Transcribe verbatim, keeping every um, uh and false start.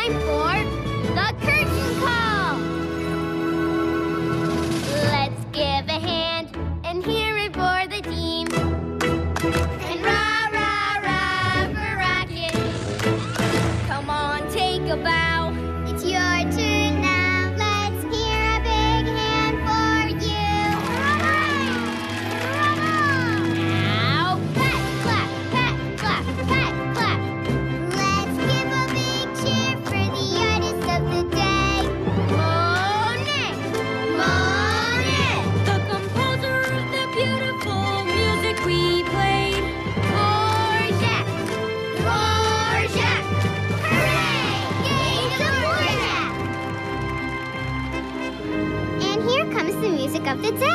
time for the curtain call. Let's give a hand and hear it for the team. And rah, rah, rah for Rocket. Come on, take a bow. It's your turn now. Let's hear a big hand for you. Now, pat, clap, pat, clap, pat, clap. Let's give a big cheer for the artist of the day. Monet, Monet, the composer of the beautiful music we played. Dvorak, Dvorak, hooray! Yay, Dvorak! And here comes the music of the day.